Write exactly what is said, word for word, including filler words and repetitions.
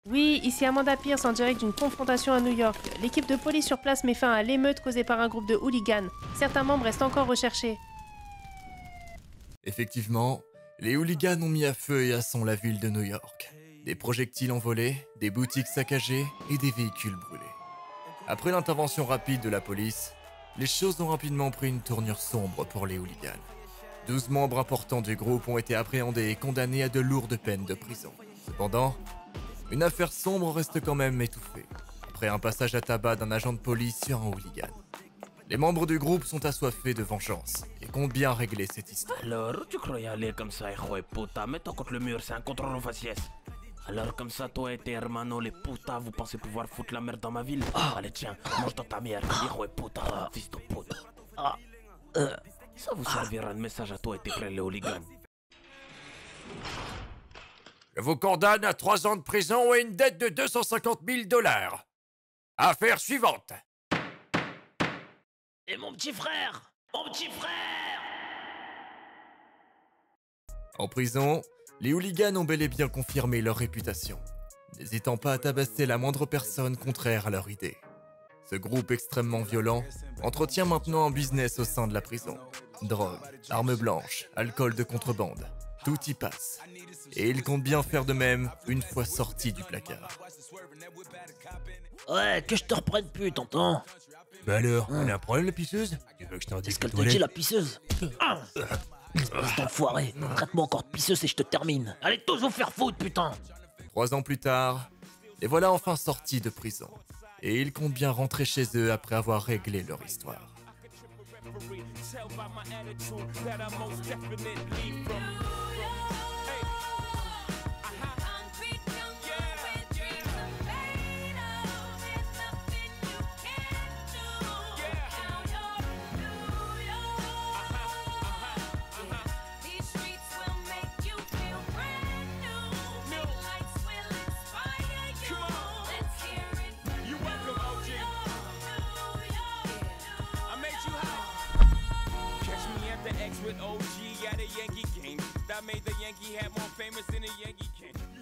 Oui, ici Amanda Pierce en direct d'une confrontation à New York. L'équipe de police sur place met fin à l'émeute causée par un groupe de hooligans. Certains membres restent encore recherchés. Effectivement, les hooligans ont mis à feu et à sang la ville de New York. Des projectiles envolés, des boutiques saccagées et des véhicules brûlés. Après l'intervention rapide de la police, les choses ont rapidement pris une tournure sombre pour les hooligans. douze membres importants du groupe ont été appréhendés et condamnés à de lourdes peines de prison. Cependant, une affaire sombre reste quand même étouffée, après un passage à tabac d'un agent de police sur un hooligan. Les membres du groupe sont assoiffés de vengeance et comptent bien régler cette histoire. Alors, tu croyais aller comme ça, hijo de puta, mets-toi contre le mur, c'est un contrôle en faciès. Alors comme ça, toi et tes hermanos, les putas, vous pensez pouvoir foutre la merde dans ma ville? Ah. Allez tiens, mange dans ta merde, hijo de puta, ah. Fils de pute. Ah. Euh. Ça vous servira de message à toi et tes frères les hooligans. Je vous condamne à trois ans de prison et une dette de deux cent cinquante mille dollars. Affaire suivante. Et mon petit frère, mon petit frère. En prison, les hooligans ont bel et bien confirmé leur réputation, n'hésitant pas à tabasser la moindre personne contraire à leur idée. Ce groupe extrêmement violent entretient maintenant un business au sein de la prison. Drogue, armes blanches, alcool de contrebande, tout y passe. Et ils comptent bien faire de même une fois sortis du placard. Ouais, que je te reprenne plus, tonton. Bah alors, elle a un problème la pisseuse? Tu veux que je t'en dise Qu'est-ce qu'elle te dit, la pisseuse? Ah, cet enfoiré, traite-moi encore de pisseuse et je te termine. Allez tous vous faire foutre, putain. Trois ans plus tard, les voilà enfin sortis de prison. Et ils comptent bien rentrer chez eux après avoir réglé leur histoire. With O G at a Yankee game that made the Yankee hat more famous than a Yankee can.